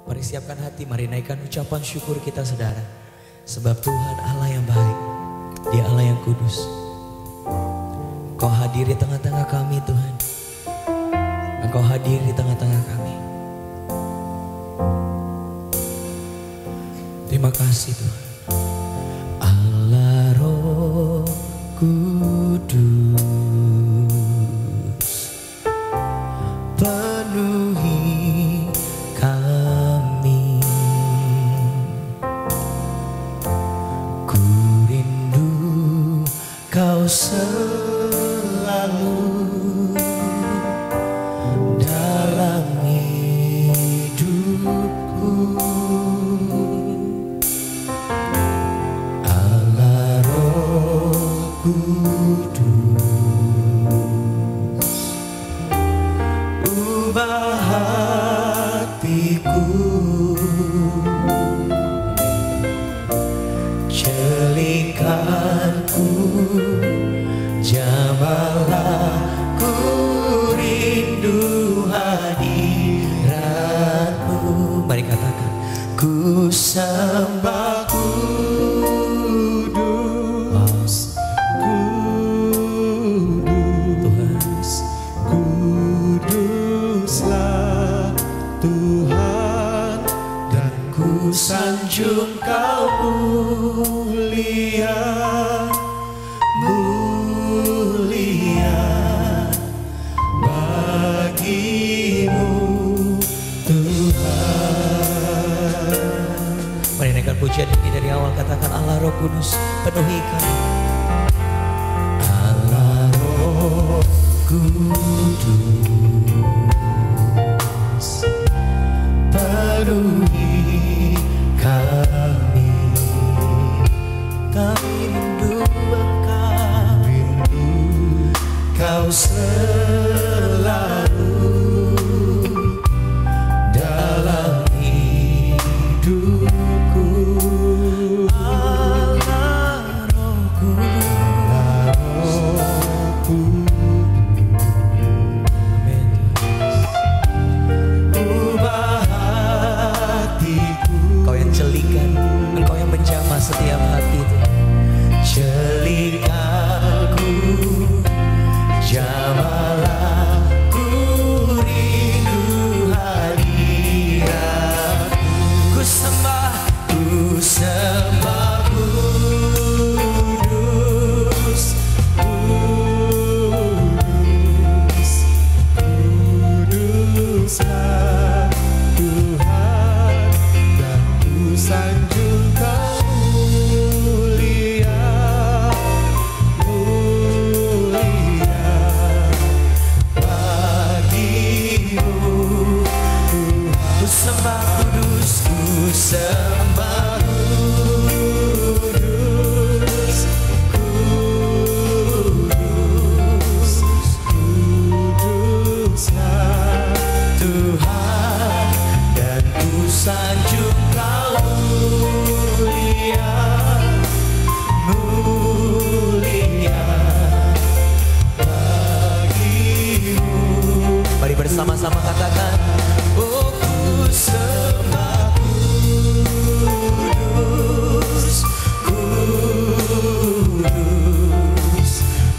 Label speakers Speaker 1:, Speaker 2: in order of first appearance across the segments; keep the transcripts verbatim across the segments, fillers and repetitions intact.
Speaker 1: Mari siapkan hati, mari naikkan ucapan syukur kita saudara. Sebab Tuhan Allah yang baik, Dia Allah yang kudus. Kau hadir di tengah-tengah kami Tuhan. Engkau hadir di tengah-tengah kami. Terima kasih Tuhan. Allah Roh Kudus, penuhi kami. Ku rindu Kau selalu dalam hidupku. Allah Roh Kudus, ubah hatiku, celingkanku, jamalah ku rindu hadiratmu. Mari katakan, ku sembah kudus, kudus, kuduslah Tuhan, dan ku sanjung Kau mulia, mulia bagimu Tuhan. Mari naikkan pujian ini dari awal, katakan Allah Roh Kudus penuhi kami. Allah Roh Kudus penuhi kami. Kami rindu Engkau, rindu Kau selalu dalam hidupku. Allah Roh Kudus, ubah hatiku. Kau yang celikan, Engkau yang menjamah setiap hati itu. Celingkanku, jamalah ku rindu hadiratmu. Ku sembah, ku sembah kudus, kudus, kuduslah Tuhan, dan ku sanjung Kau mulia, mulia bagimu Tuhan. Ku sembah kudus, ku sembah kudus, kudus, kuduslah Tuhan, dan ku sanjung Kau mulia, mulia bagimu. Mari bersama-sama katakan, oh ku sembah kudus, kudus,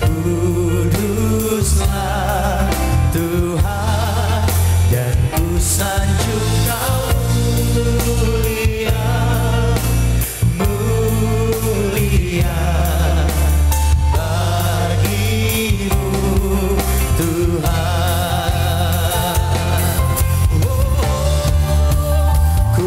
Speaker 1: kuduslah Tuhan, dan ku sanjung Kau mulia, mulia bagimu Tuhan. Oh,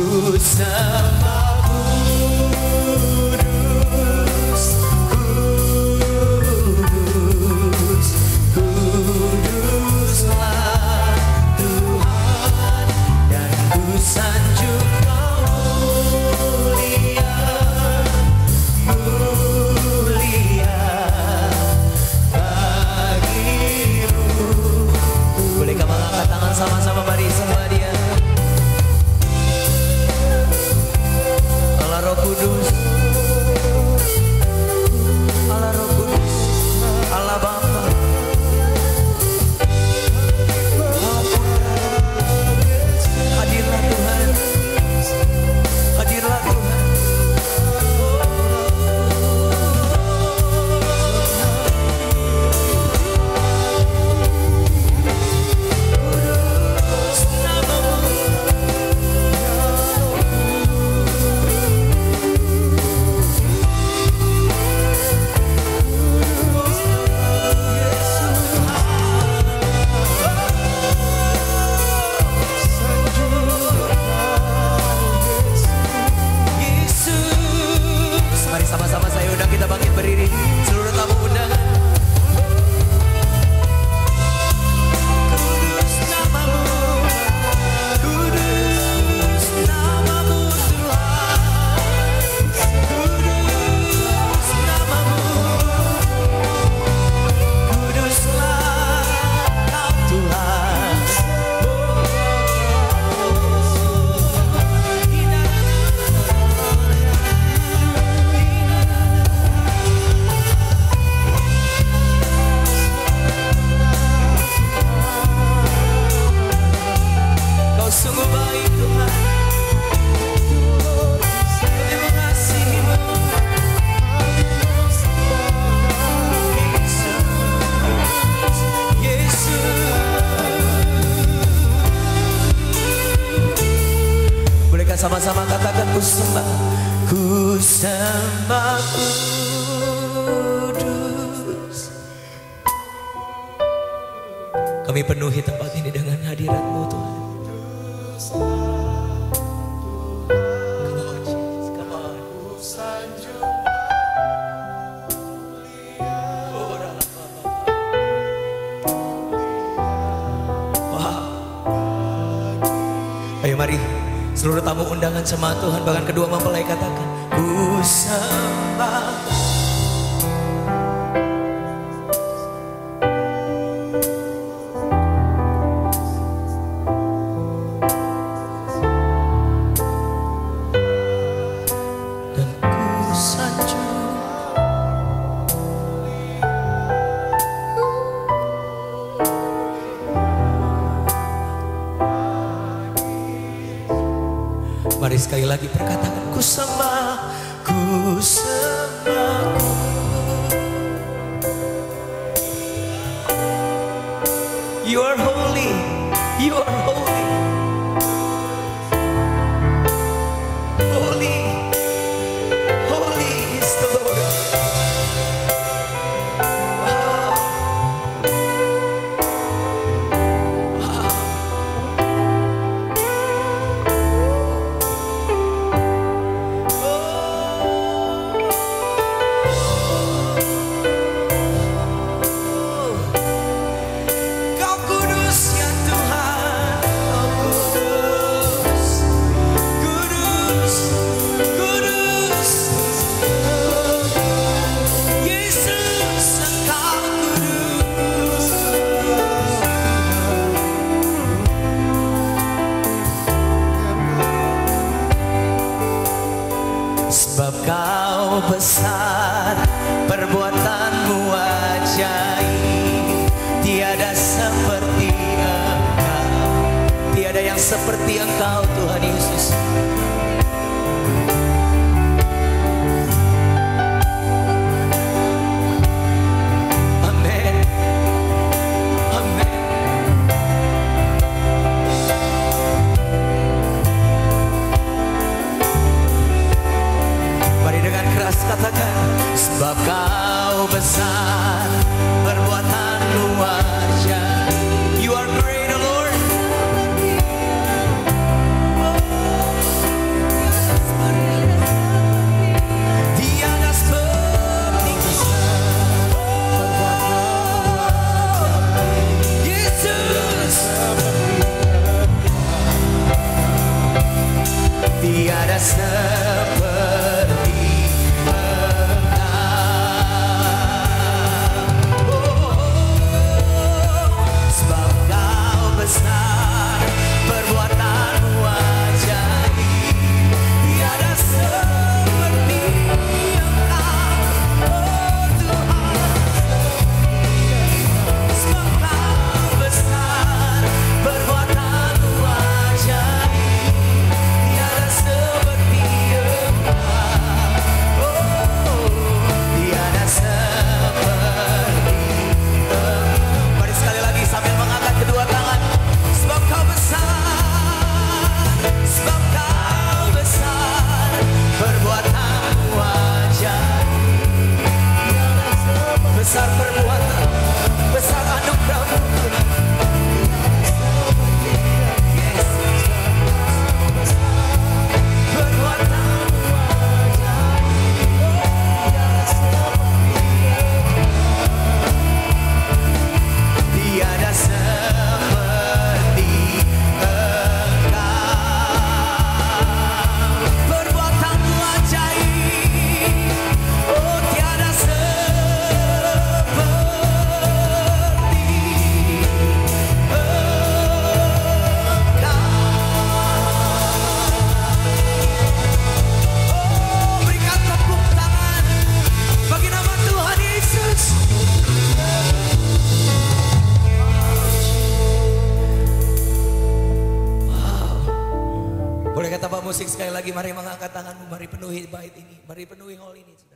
Speaker 1: sama-sama katakan ku sembah, ku sembah kudus. Kami penuhi tempat ini dengan hadirat-Mu Tuhan. Ayo mari seluruh tamu undangan sama Tuhan, bahkan kedua mempelai katakan ku sembah. Dan ku sanjung. Mari sekali lagi perkatakan ku sembah, ku sembah. You are holy, you are holy. Holy, holy is the Lord. Wow. Wow. Sebab Kau besar, perbuatanmu ajaib, tiada seperti Engkau, tiada yang seperti Engkau Tuhan Yesus. Amin, amin. Mari dengan keras katakan, sebab Kau besar, perbuatanmu ajaib. You are great, O Lord. Tiada seperti Yesus. Tiada seperti besar perbuatan, besar anugerah-Mu. Yes. Perbuatan-Mu tiada seperti Engkau. Perbuatan-Mu ajaib, oh tiada musik sekali lagi, mari mengangkat tanganmu, mari penuhi bait ini, mari penuhi hall ini.